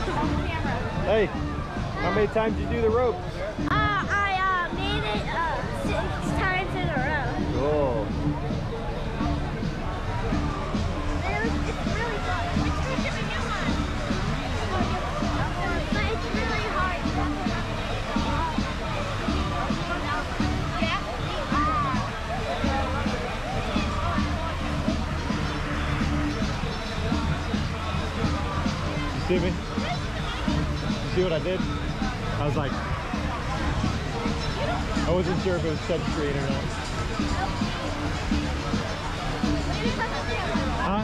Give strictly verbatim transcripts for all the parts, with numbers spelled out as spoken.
Hey, how many times did you do the ropes? Uh, I uh, made it uh, six times in a row. Cool. It was, it's really fun. Which one should we do one? But it's really hard. You see me? You see what I did? I was like, I wasn't sure if it was touchscreen or not. Huh?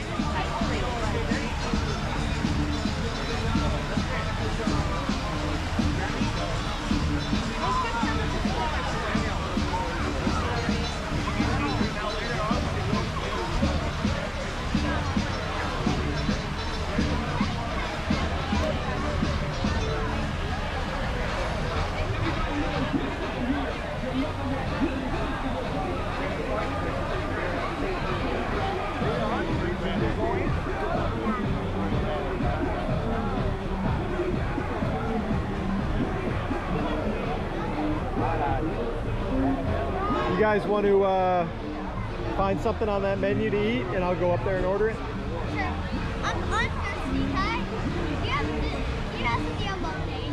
You guys want to uh, find something on that menu to eat, and I'll go up there and order it? Sure. I'm, I'm thirsty, okay? You have to, you have to be a lemonade.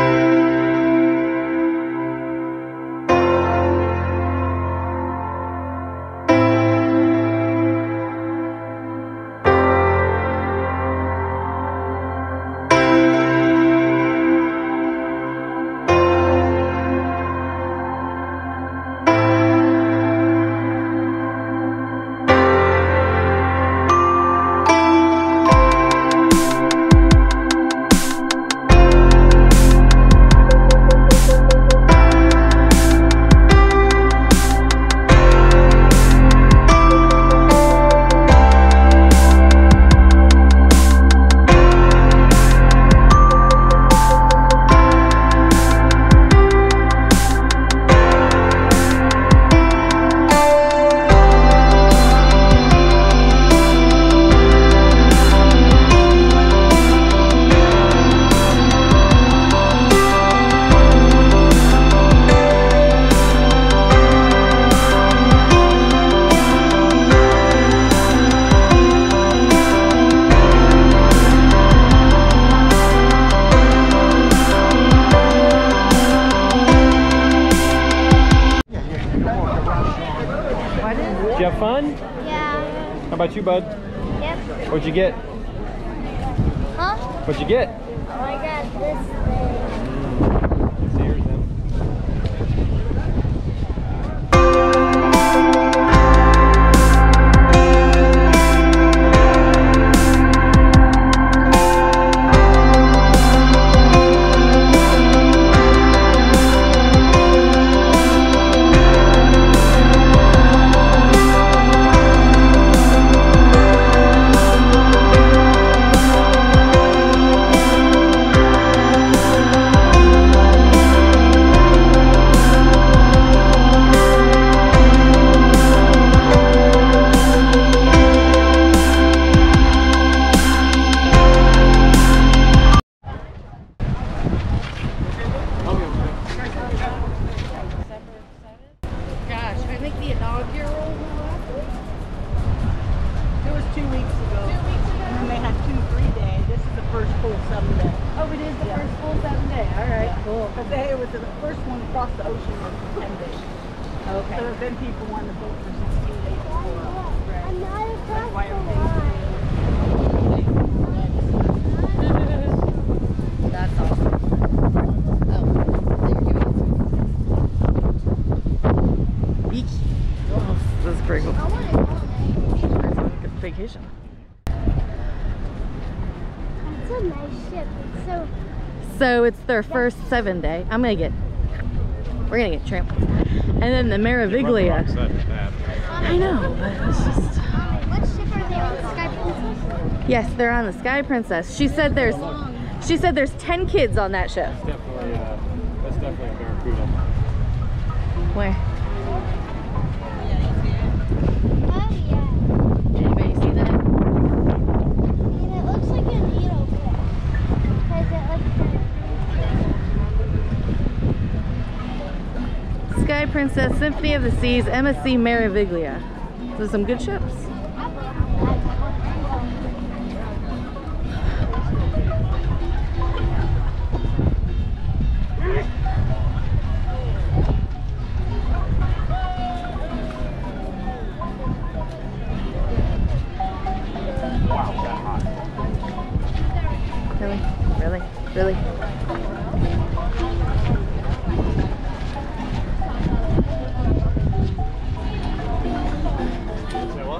Did you have fun? Yeah. How about you, bud? Yep. What'd you get? Huh? What'd you get? Oh, I got this thing. Let's see yours then. Because it was the first one across the ocean was for ten days. Okay. So then people wanted to boat for sixteen days before. Right. I'm not a That's why everything's That's awesome. Oh, they're giving it. Beach. Oh, this is pretty cool. Good vacation. It's a nice ship. It's so. So it's their first seven day. I'm gonna get, we're gonna get trampled. And then the Meraviglia. I know, but it's just. What ship are they on? The Sky Princess? Yes, they're on the Sky Princess. She said there's, she said there's ten kids on that ship. That's definitely, uh, that's definitely a barracuda. Where? Oh yeah. Anybody see that? I mean, it looks like a needle fish. Princess, Symphony of the Seas, M S C Meraviglia. Those are some good ships. Really? Really? Really? Say what?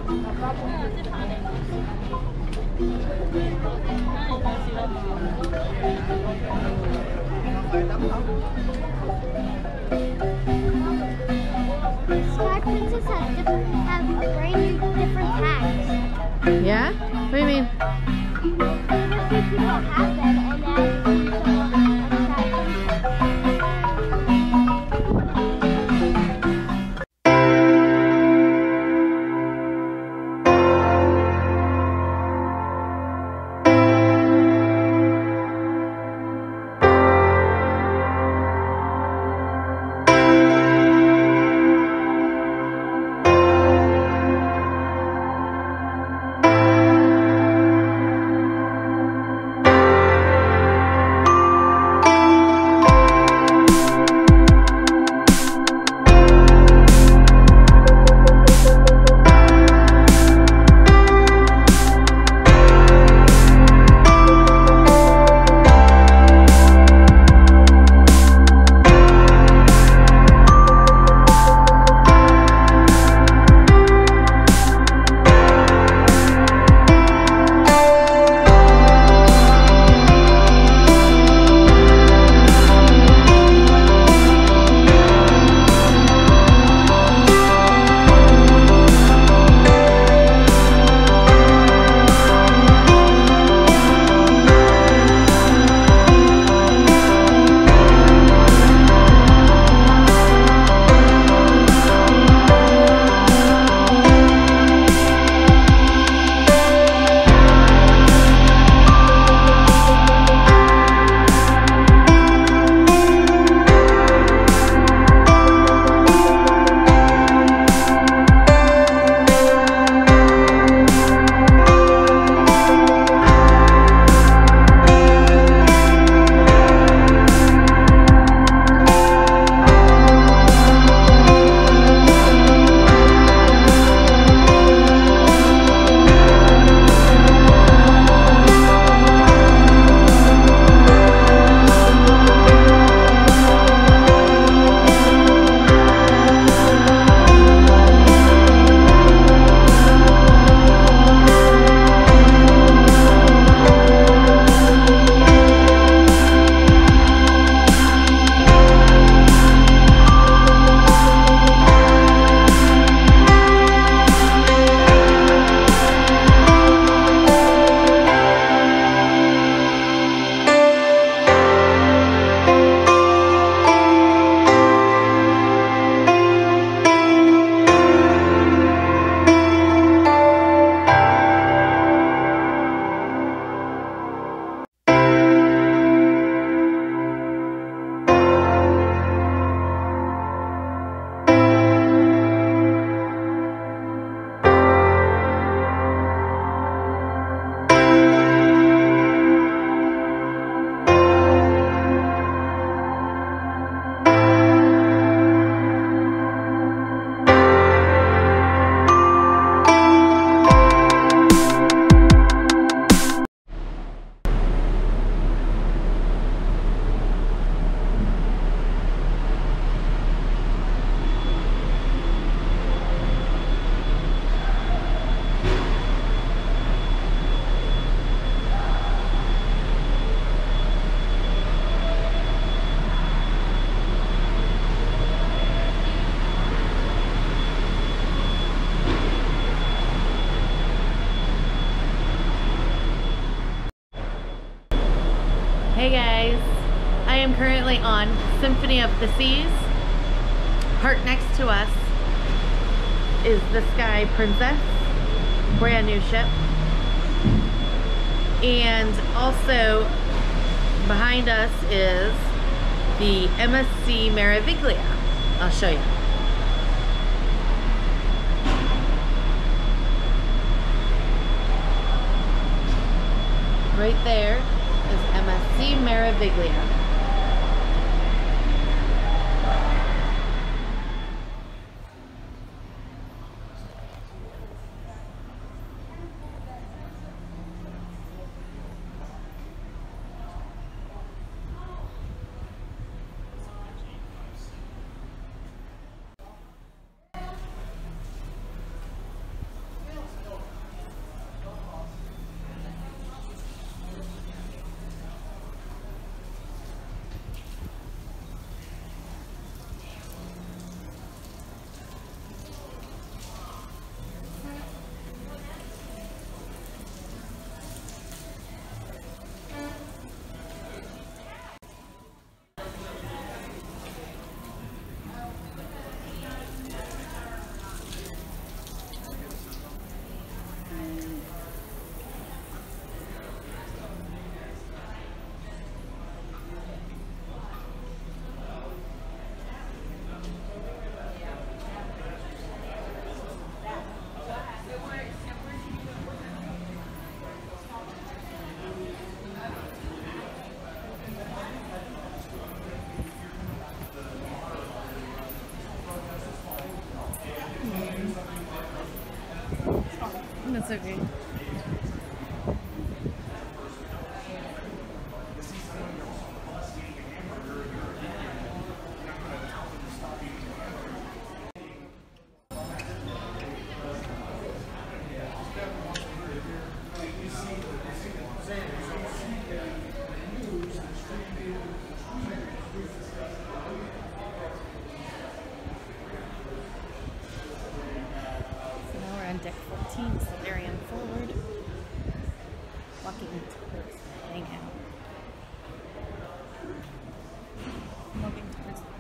Sky Princess has different, have brand new different tags. Yeah? What do you mean? A few people have them, and then some of Sky Hey guys, I am currently on Symphony of the Seas. Parked next to us is the Sky Princess, brand new ship. And also behind us is the M S C Meraviglia. I'll show you. right there is M S C Meraviglia. That's okay. Deck fourteen, Solarium forward, walking towards the hangout. Walking towards the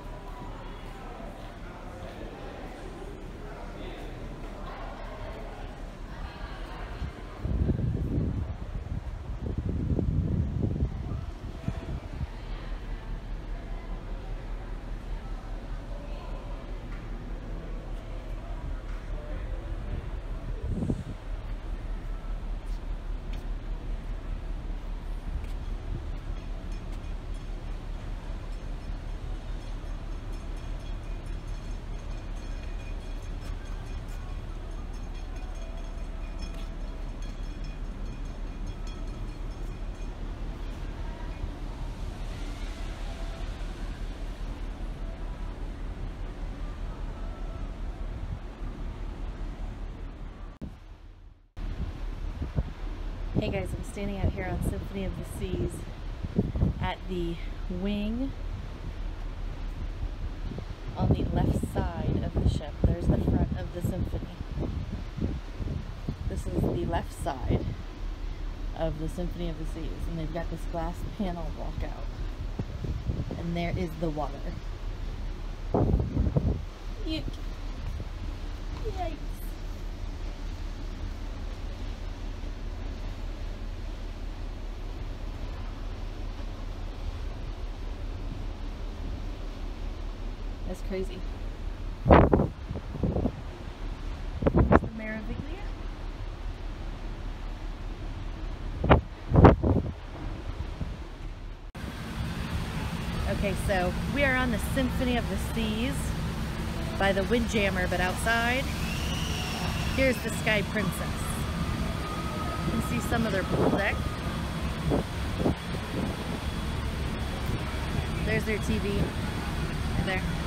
Hey guys, I'm standing out here on Symphony of the Seas at the wing on the left side of the ship. There's the front of the Symphony. This is the left side of the Symphony of the Seas, and they've got this glass panel walkout. And there is the water. Yuck. Yikes. That's crazy. There's the Meraviglia. Okay, so we are on the Symphony of the Seas by the Windjammer, but outside, here's the Sky Princess. You can see some of their pool deck. There's their T V right there.